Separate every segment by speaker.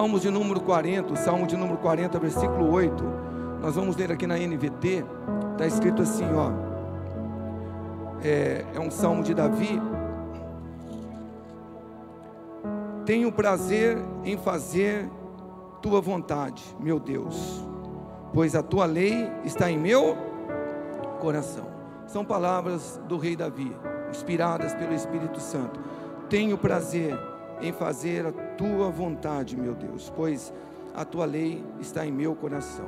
Speaker 1: Salmos de número 40, o Salmo de número 40, versículo 8, nós vamos ler aqui na NVT, está escrito assim, ó, é um Salmo de Davi: tenho prazer em fazer tua vontade, meu Deus, pois a tua lei está em meu coração. São palavras do rei Davi, inspiradas pelo Espírito Santo. Tenho prazer em fazer a tua vontade, meu Deus, pois a tua lei está em meu coração.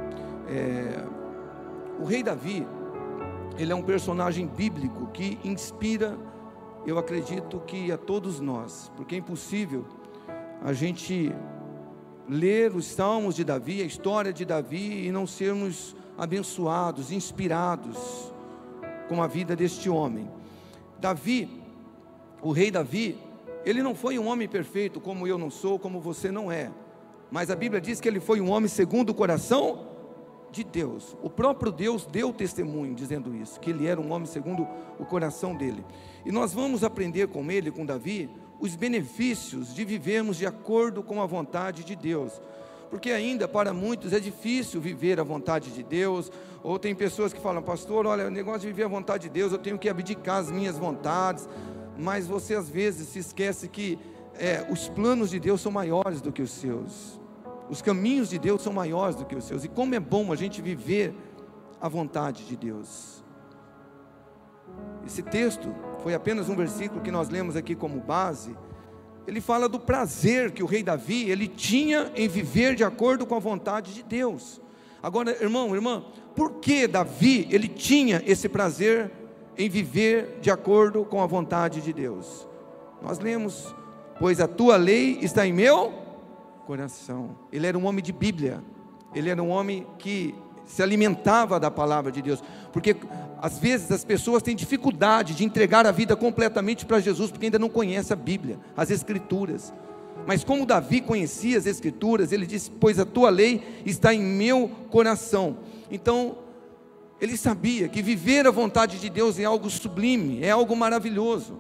Speaker 1: O rei Davi, ele é um personagem bíblico que inspira, eu acredito que a todos nós, porque é impossível a gente ler os salmos de Davi, a história de Davi, e não sermos abençoados, inspirados com a vida deste homem. Davi, o rei Davi, ele não foi um homem perfeito, como eu não sou, como você não é, mas a Bíblia diz que ele foi um homem segundo o coração de Deus. O próprio Deus deu testemunho dizendo isso, que ele era um homem segundo o coração dele. E nós vamos aprender com ele, com Davi, os benefícios de vivermos de acordo com a vontade de Deus, porque ainda para muitos é difícil viver a vontade de Deus. Ou tem pessoas que falam: pastor, olha, o negócio de viver a vontade de Deus, eu tenho que abdicar as minhas vontades. Mas você às vezes se esquece que os planos de Deus são maiores do que os seus, os caminhos de Deus são maiores do que os seus. E como é bom a gente viver a vontade de Deus. Esse texto foi apenas um versículo que nós lemos aqui como base. Ele fala do prazer que o rei Davi, ele tinha em viver de acordo com a vontade de Deus. Agora, irmão, irmã, por que Davi, ele tinha esse prazer em viver de acordo com a vontade de Deus? Nós lemos: pois a tua lei está em meu coração. Ele era um homem de Bíblia, ele era um homem que se alimentava da palavra de Deus, porque às vezes as pessoas têm dificuldade de entregar a vida completamente para Jesus, porque ainda não conhece a Bíblia, as Escrituras. Mas como Davi conhecia as Escrituras, ele disse: pois a tua lei está em meu coração. Então ele sabia que viver a vontade de Deus é algo sublime, é algo maravilhoso.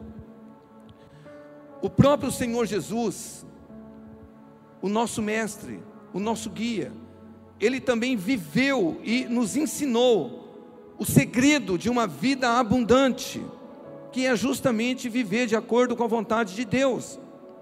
Speaker 1: O próprio Senhor Jesus, o nosso mestre, o nosso guia, ele também viveu e nos ensinou o segredo de uma vida abundante, que é justamente viver de acordo com a vontade de Deus.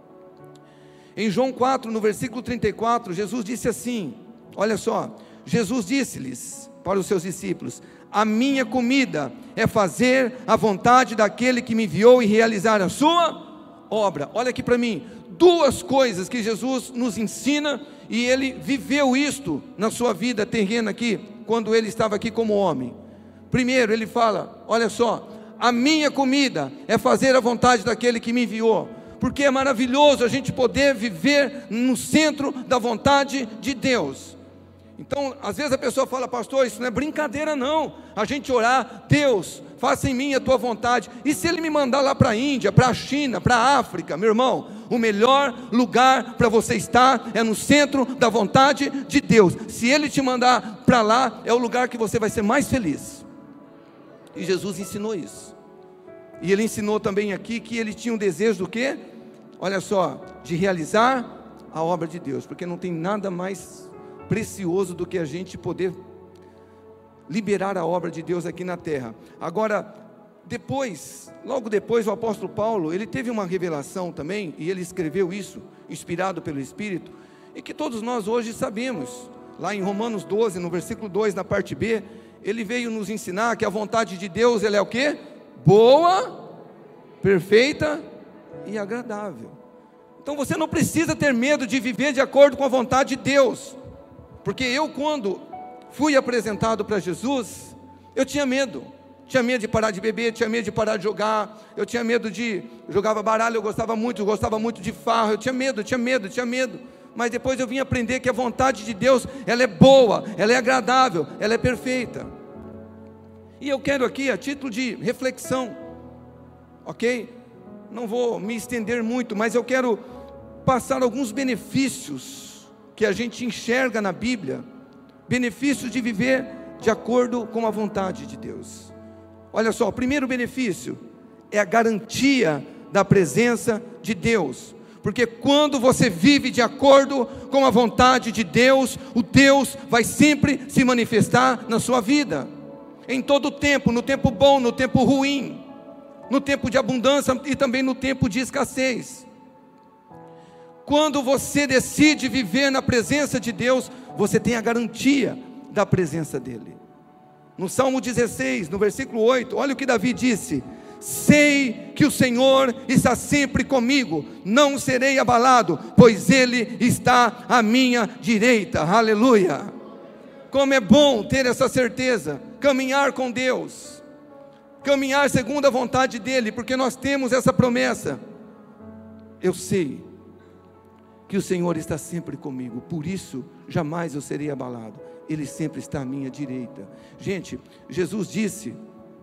Speaker 1: Em João 4, no versículo 34, Jesus disse assim, olha só, Jesus disse-lhes, para os seus discípulos: a minha comida é fazer a vontade daquele que me enviou e realizar a sua obra. Olha aqui para mim, duas coisas que Jesus nos ensina, e ele viveu isto na sua vida terrena aqui, quando ele estava aqui como homem. Primeiro ele fala, olha só, a minha comida é fazer a vontade daquele que me enviou, porque é maravilhoso a gente poder viver no centro da vontade de Deus. Então, às vezes a pessoa fala: pastor, isso não é brincadeira não, a gente orar: Deus, faça em mim a tua vontade. E se ele me mandar lá para a Índia, para a China, para a África? Meu irmão, o melhor lugar para você estar é no centro da vontade de Deus. Se ele te mandar para lá, é o lugar que você vai ser mais feliz. E Jesus ensinou isso. E ele ensinou também aqui que ele tinha um desejo do quê? Olha só, de realizar a obra de Deus, porque não tem nada mais precioso do que a gente poder liberar a obra de Deus aqui na terra. Agora, logo depois, o apóstolo Paulo, ele teve uma revelação também, e ele escreveu isso, inspirado pelo Espírito, e que todos nós hoje sabemos. Lá em Romanos 12, no versículo 2, na parte B, ele veio nos ensinar que a vontade de Deus, ela é o quê? Boa, perfeita e agradável. Então você não precisa ter medo de viver de acordo com a vontade de Deus, porque eu, quando fui apresentado para Jesus, eu tinha medo de parar de beber, tinha medo de parar de jogar, eu tinha medo jogava baralho, eu gostava muito de farra, eu tinha medo, mas depois eu vim aprender que a vontade de Deus, ela é boa, ela é agradável, ela é perfeita. E eu quero aqui, a título de reflexão, ok? Não vou me estender muito, mas eu quero passar alguns benefícios que a gente enxerga na Bíblia, benefícios de viver de acordo com a vontade de Deus. Olha só, o primeiro benefício é a garantia da presença de Deus, Porque quando você vive de acordo com a vontade de Deus, o Deus vai sempre se manifestar na sua vida, em todo o tempo, no tempo bom, no tempo ruim, no tempo de abundância e também no tempo de escassez. Quando você decide viver na presença de Deus, você tem a garantia da presença dEle. No Salmo 16, no versículo 8, olha o que Davi disse: sei que o Senhor está sempre comigo, não serei abalado, pois Ele está à minha direita. Aleluia! Como é bom ter essa certeza, caminhar com Deus, caminhar segundo a vontade dEle, porque nós temos essa promessa. Eu sei que o Senhor está sempre comigo, por isso jamais eu serei abalado, Ele sempre está à minha direita. Gente, Jesus disse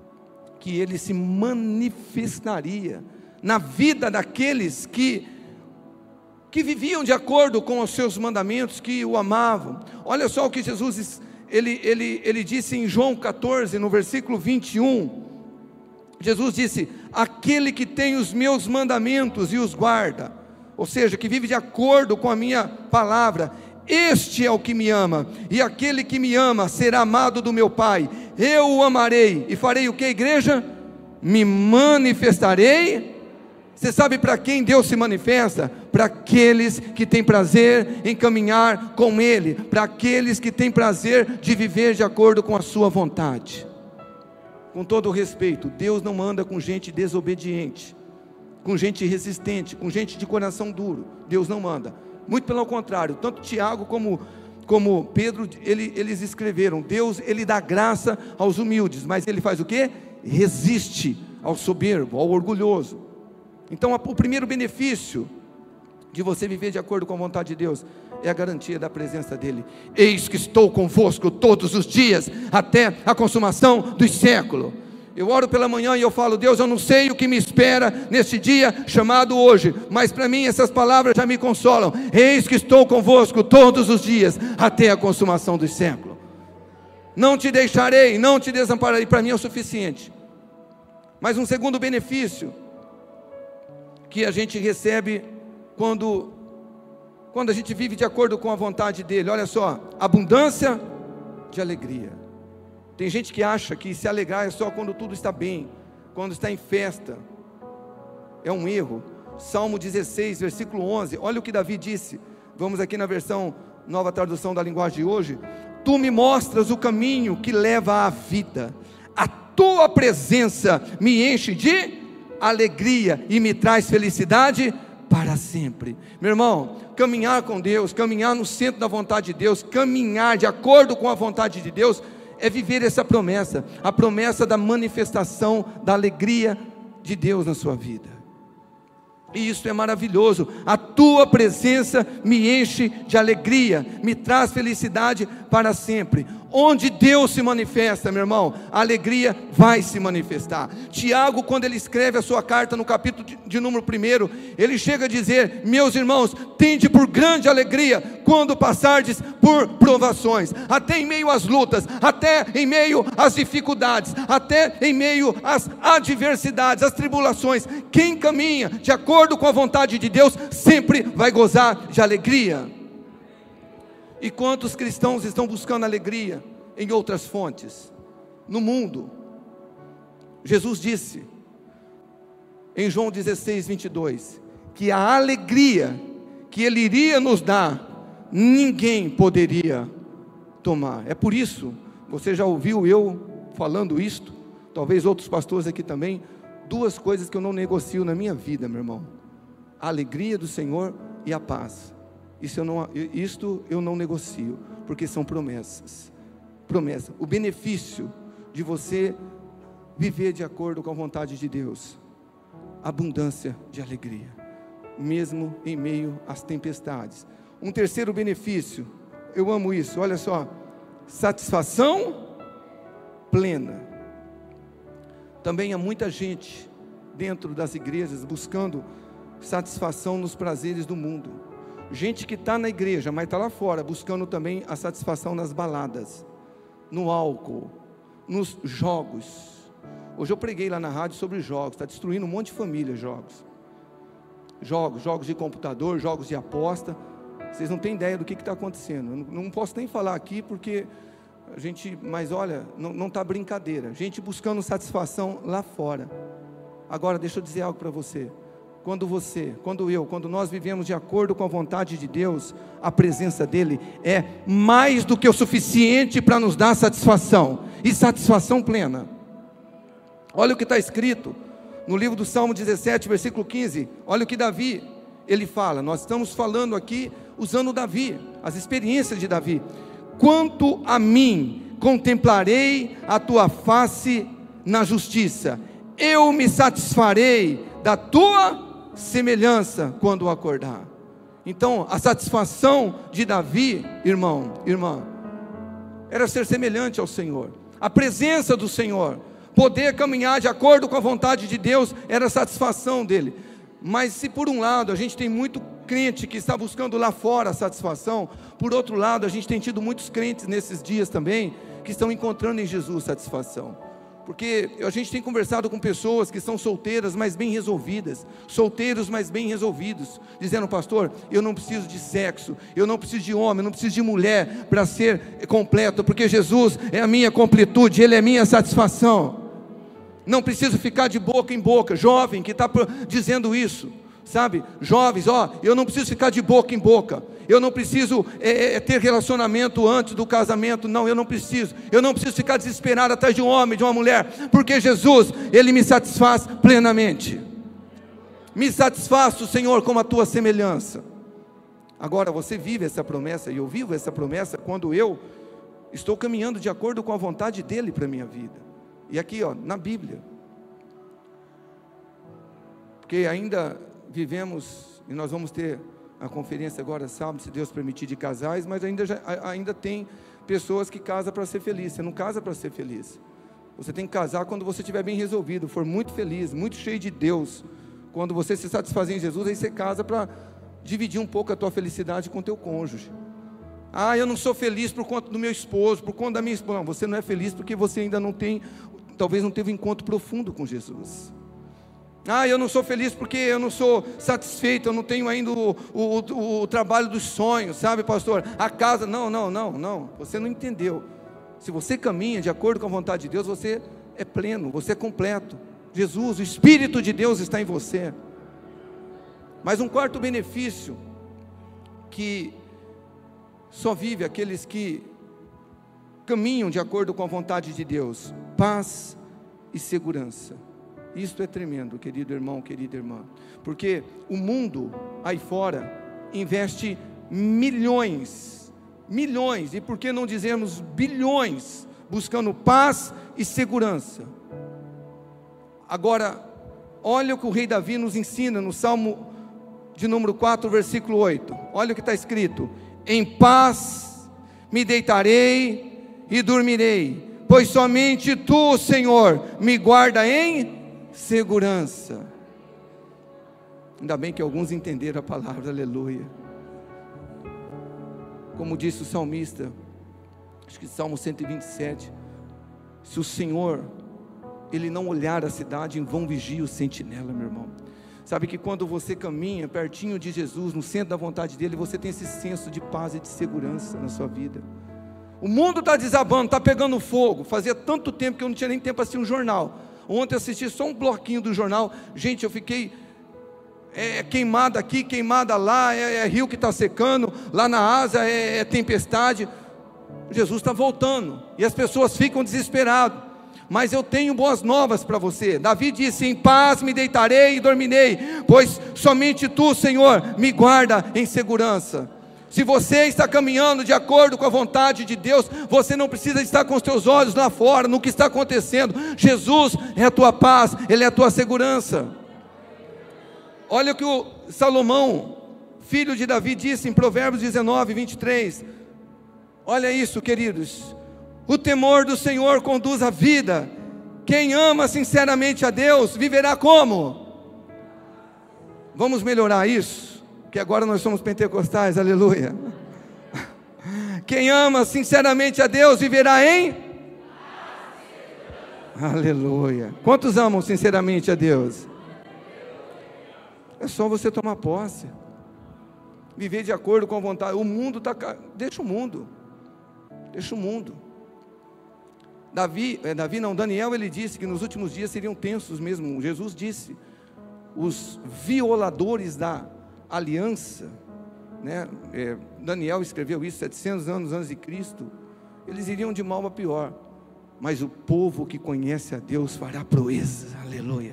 Speaker 1: que Ele se manifestaria na vida daqueles que viviam de acordo com os seus mandamentos, que o amavam. Olha só o que Jesus, ele disse em João 14, no versículo 21, Jesus disse: aquele que tem os meus mandamentos e os guarda, ou seja, que vive de acordo com a minha palavra, este é o que me ama, e aquele que me ama será amado do meu Pai, eu o amarei, e farei o que, igreja? Me manifestarei. Você sabe para quem Deus se manifesta? Para aqueles que têm prazer em caminhar com Ele, para aqueles que têm prazer de viver de acordo com a sua vontade. Com todo o respeito, Deus não anda com gente desobediente, com gente resistente, com gente de coração duro. Deus não manda, muito pelo contrário. Tanto Tiago como Pedro, eles escreveram: Deus, Ele dá graça aos humildes, mas Ele faz o quê? Resiste ao soberbo, ao orgulhoso. Então o primeiro benefício de você viver de acordo com a vontade de Deus é a garantia da presença dEle. Eis que estou convosco todos os dias, até a consumação dos séculos. Eu oro pela manhã e eu falo: Deus, eu não sei o que me espera neste dia chamado hoje, mas para mim essas palavras já me consolam. Eis que estou convosco todos os dias, até a consumação dos séculos. Não te deixarei, não te desampararei. Para mim é o suficiente. Mas um segundo benefício que a gente recebe quando a gente vive de acordo com a vontade dEle, olha só: abundância de alegria. Tem gente que acha que se alegrar é só quando tudo está bem, quando está em festa. É um erro. Salmo 16, versículo 11, olha o que Davi disse. Vamos aqui na versão Nova Tradução da Linguagem de hoje: tu me mostras o caminho que leva à vida, a tua presença me enche de alegria e me traz felicidade para sempre. Meu irmão, caminhar com Deus, caminhar no centro da vontade de Deus, caminhar de acordo com a vontade de Deus, é viver essa promessa, a promessa da manifestação da alegria de Deus na sua vida. E isso é maravilhoso. A tua presença me enche de alegria, me traz felicidade para sempre. Onde Deus se manifesta, meu irmão, a alegria vai se manifestar. Tiago, quando ele escreve a sua carta no capítulo de número 1, ele chega a dizer: meus irmãos, tende por grande alegria quando passardes por provações, até em meio às lutas, até em meio às dificuldades, até em meio às adversidades, às tribulações. Quem caminha de acordo com a vontade de Deus sempre vai gozar de alegria. E quantos cristãos estão buscando alegria em outras fontes? No mundo. Jesus disse em João 16, 22, que a alegria que Ele iria nos dar, ninguém poderia tomar. É por isso, você já ouviu eu falando isto, talvez outros pastores aqui também, duas coisas que eu não negocio na minha vida, meu irmão: a alegria do Senhor e a paz. Isto eu não negocio, porque são promessas. Promessa. O benefício de você viver de acordo com a vontade de Deus: abundância de alegria, mesmo em meio às tempestades. Um terceiro benefício, eu amo isso, olha só: satisfação plena. Também há muita gente dentro das igrejas buscando satisfação nos prazeres do mundo. Gente que está na igreja, mas está lá fora, buscando também a satisfação nas baladas, no álcool, nos jogos. Hoje eu preguei lá na rádio sobre jogos, está destruindo um monte de família, jogos. jogos de computador, jogos de aposta. Vocês não têm ideia do que está acontecendo. Eu não posso nem falar aqui porque a gente, mas olha, não está brincadeira. Gente buscando satisfação lá fora. Agora deixa eu dizer algo para você. Quando nós vivemos de acordo com a vontade de Deus, a presença dEle é mais do que o suficiente para nos dar satisfação, e satisfação plena. Olha o que está escrito no livro do Salmo 17, versículo 15, olha o que Davi, ele fala, nós estamos falando aqui, usando Davi, as experiências de Davi. Quanto a mim, contemplarei a tua face na justiça, eu me satisfarei da tua semelhança quando acordar. Então a satisfação de Davi, irmão, irmã, era ser semelhante ao Senhor, a presença do Senhor, poder caminhar de acordo com a vontade de Deus, era a satisfação dele. Mas se por um lado a gente tem muito crente que está buscando lá fora a satisfação, por outro lado a gente tem tido muitos crentes nesses dias também, que estão encontrando em Jesus satisfação. Porque a gente tem conversado com pessoas que são solteiras, mas bem resolvidas, solteiros, mas bem resolvidos, dizendo: pastor, eu não preciso de sexo, eu não preciso de homem, eu não preciso de mulher para ser completo, porque Jesus é a minha completude, Ele é a minha satisfação. Não preciso ficar de boca em boca. Jovem que está dizendo isso, sabe? Jovens, eu não preciso ficar de boca em boca, eu não preciso ter relacionamento antes do casamento, não, eu não preciso ficar desesperado atrás de um homem, de uma mulher, porque Jesus, Ele me satisfaz plenamente. Me satisfaz o Senhor como a tua semelhança. Agora você vive essa promessa, e eu vivo essa promessa quando eu estou caminhando de acordo com a vontade dEle para a minha vida. E aqui na Bíblia, porque ainda vivemos, e nós vamos ter a conferência agora sábado, se Deus permitir, de casais, mas ainda tem pessoas que casam para ser feliz. Você não casa para ser feliz, você tem que casar quando você estiver bem resolvido, for muito feliz, muito cheio de Deus. Quando você se satisfazer em Jesus, aí você casa para dividir um pouco a tua felicidade com o teu cônjuge. Eu não sou feliz por conta do meu esposo, por conta da minha esposa. Não, você não é feliz porque você ainda não tem, talvez não teve um encontro profundo com Jesus. Eu não sou feliz porque eu não sou satisfeito, eu não tenho ainda o trabalho dos sonhos, sabe, pastor? A casa, não, você não entendeu. Se você caminha de acordo com a vontade de Deus, você é pleno, você é completo. Jesus, o Espírito de Deus está em você. Mas um quarto benefício, que só vive aqueles que caminham de acordo com a vontade de Deus: paz e segurança. Isto é tremendo, querido irmão, querida irmã, porque o mundo aí fora investe milhões, e por que não dizermos bilhões, buscando paz e segurança. Agora, olha o que o rei Davi nos ensina no Salmo de número 4, versículo 8, olha o que está escrito: em paz me deitarei e dormirei, pois somente Tu, Senhor, me guarda em segurança. Ainda bem que alguns entenderam a palavra, aleluia. Como disse o salmista, acho que Salmo 127, se o Senhor, Ele não olhar a cidade, em vão vigia o sentinela, meu irmão. Sabe que quando você caminha pertinho de Jesus, no centro da vontade dEle, você tem esse senso de paz e de segurança na sua vida. O mundo está desabando, está pegando fogo. Fazia tanto tempo que eu não tinha nem tempo para assistir um jornal. Ontem eu assisti só um bloquinho do jornal. Gente, eu fiquei queimada aqui, queimada lá, rio que está secando, lá na Ásia é tempestade. Jesus está voltando, e as pessoas ficam desesperadas. Mas eu tenho boas novas para você. Davi disse: em paz me deitarei e dormirei, pois somente Tu, Senhor, me guarda em segurança. Se você está caminhando de acordo com a vontade de Deus, você não precisa estar com os teus olhos lá fora, no que está acontecendo. Jesus é a tua paz, Ele é a tua segurança. Olha o que o Salomão, filho de Davi, disse em Provérbios 19, 23. Olha isso, queridos: o temor do Senhor conduz à vida, quem ama sinceramente a Deus, viverá como? Vamos melhorar isso, que agora nós somos pentecostais, aleluia. Quem ama sinceramente a Deus, viverá em? Aleluia. Quantos amam sinceramente a Deus? É só você tomar posse. Viver de acordo com a vontade. O mundo está... Deixa o mundo. Deixa o mundo. Daniel, ele disse que nos últimos dias seriam tensos mesmo. Jesus disse, os violadores da aliança, né? Daniel escreveu isso 700 anos antes de Cristo. Eles iriam de mal a pior, mas o povo que conhece a Deus fará proezas, aleluia.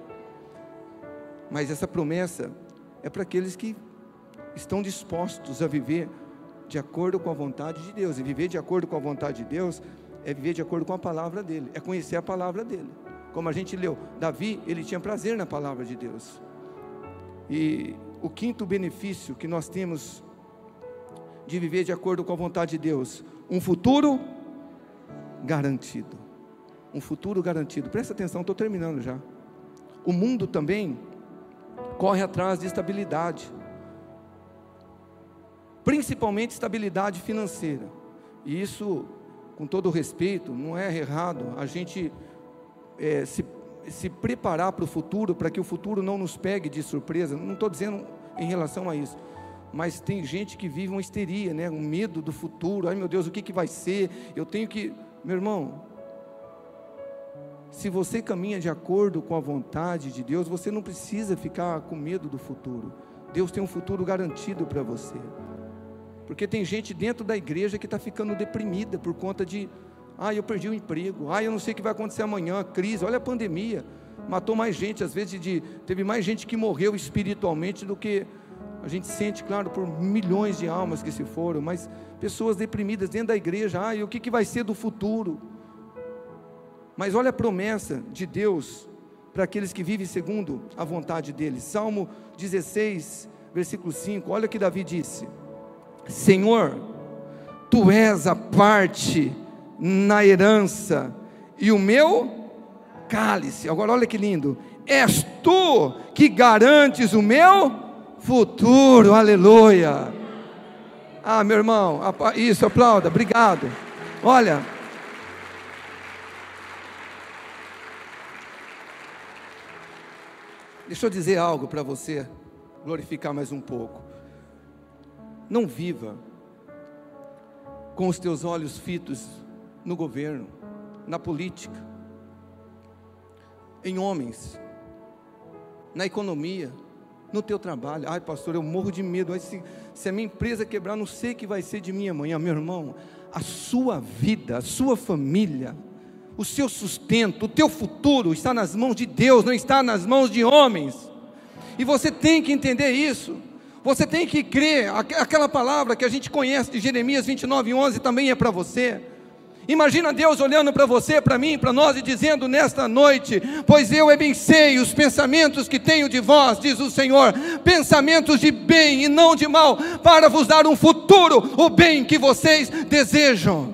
Speaker 1: Mas essa promessa é para aqueles que estão dispostos a viver de acordo com a vontade de Deus. E viver de acordo com a vontade de Deus é viver de acordo com a palavra dele, é conhecer a palavra dele. Como a gente leu, Davi, ele tinha prazer na palavra de Deus. E o quinto benefício que nós temos de viver de acordo com a vontade de Deus, um futuro garantido. Um futuro garantido. Presta atenção, estou terminando já. O mundo também corre atrás de estabilidade, principalmente estabilidade financeira. E isso, com todo o respeito, não é errado a gente se preparar para o futuro, para que o futuro não nos pegue de surpresa. Não estou dizendo em relação a isso, mas tem gente que vive uma histeria, né? Um medo do futuro. Ai meu Deus, o que vai ser? Eu tenho que... Meu irmão, se você caminha de acordo com a vontade de Deus, você não precisa ficar com medo do futuro. Deus tem um futuro garantido para você. Porque tem gente dentro da igreja que está ficando deprimida por conta de... eu perdi o emprego, eu não sei o que vai acontecer amanhã, crise, olha a pandemia, matou mais gente, às vezes teve mais gente que morreu espiritualmente do que a gente sente, claro, por milhões de almas que se foram, mas pessoas deprimidas dentro da igreja, o que vai ser do futuro? Mas olha a promessa de Deus para aqueles que vivem segundo a vontade dele. Salmo 16, versículo 5, olha o que Davi disse: Senhor, Tu és a parte na herança e o meu cálice. Agora olha que lindo, és Tu que garantes o meu futuro, aleluia. Meu irmão, isso, aplauda, obrigado. Olha, deixa eu dizer algo para você glorificar mais um pouco. Não viva com os teus olhos fitos no governo, na política, em homens, na economia, no teu trabalho. Pastor, eu morro de medo. Se a minha empresa quebrar, não sei o que vai ser de mim amanhã. Meu irmão, a sua vida, a sua família, o seu sustento, o teu futuro está nas mãos de Deus, não está nas mãos de homens. E você tem que entender isso. Você tem que crer. Aquela palavra que a gente conhece de Jeremias 29:11 também é para você. Imagina Deus olhando para você, para mim, para nós e dizendo nesta noite: pois eu bem sei os pensamentos que tenho de vós, diz o Senhor, pensamentos de bem e não de mal, para vos dar um futuro, o bem que vocês desejam.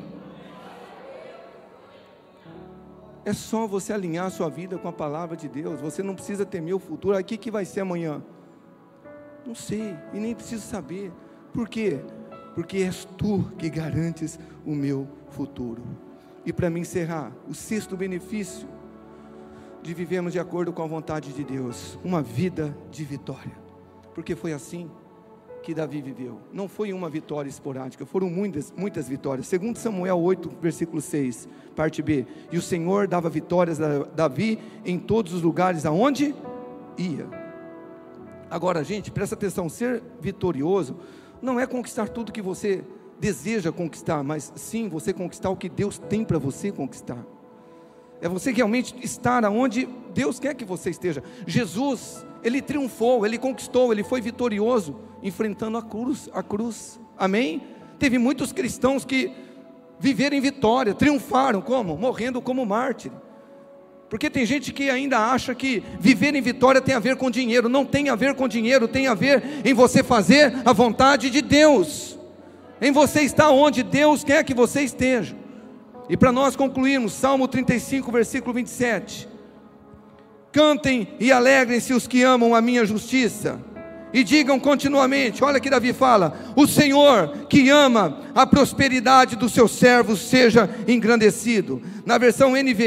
Speaker 1: É só você alinhar a sua vida com a palavra de Deus. Você não precisa temer o futuro. O que vai ser amanhã? Não sei, e nem preciso saber. Por quê? Porque és Tu que garantes o meu futuro. E para me encerrar, o sexto benefício de vivermos de acordo com a vontade de Deus, uma vida de vitória. Porque foi assim que Davi viveu. Não foi uma vitória esporádica, foram muitas vitórias. Segundo Samuel 8, versículo 6, parte B: e o Senhor dava vitórias a Davi em todos os lugares aonde ia. Agora, gente, presta atenção, ser vitorioso não é conquistar tudo que você deseja conquistar, mas sim você conquistar o que Deus tem para você conquistar. É você realmente estar aonde Deus quer que você esteja. Jesus, Ele triunfou, Ele conquistou, Ele foi vitorioso, enfrentando a cruz, amém? Teve muitos cristãos que viveram em vitória, triunfaram, como? Morrendo como mártir. Porque tem gente que ainda acha que viver em vitória tem a ver com dinheiro. Não tem a ver com dinheiro, tem a ver em você fazer a vontade de Deus, em você estar onde Deus quer que você esteja. E para nós concluirmos, Salmo 35, versículo 27: cantem e alegrem-se os que amam a minha justiça, e digam continuamente, olha que Davi fala: o Senhor que ama a prosperidade dos seus servos seja engrandecido. Na versão NVI,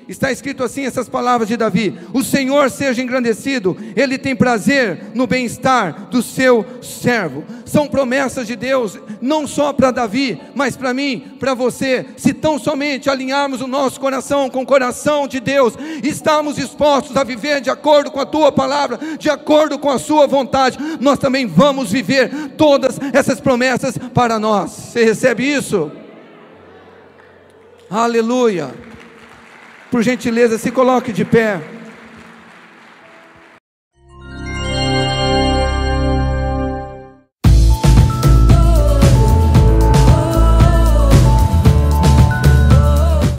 Speaker 1: está escrito assim, essas palavras de Davi: o Senhor seja engrandecido, Ele tem prazer no bem-estar do seu servo. São promessas de Deus, não só para Davi, mas para mim, para você. Se tão somente alinharmos o nosso coração com o coração de Deus, estamos dispostos a viver de acordo com a tua palavra, de acordo com a sua vontade, nós também vamos viver todas essas promessas para nós. Você recebe isso? Aleluia. Por gentileza, se coloque de pé.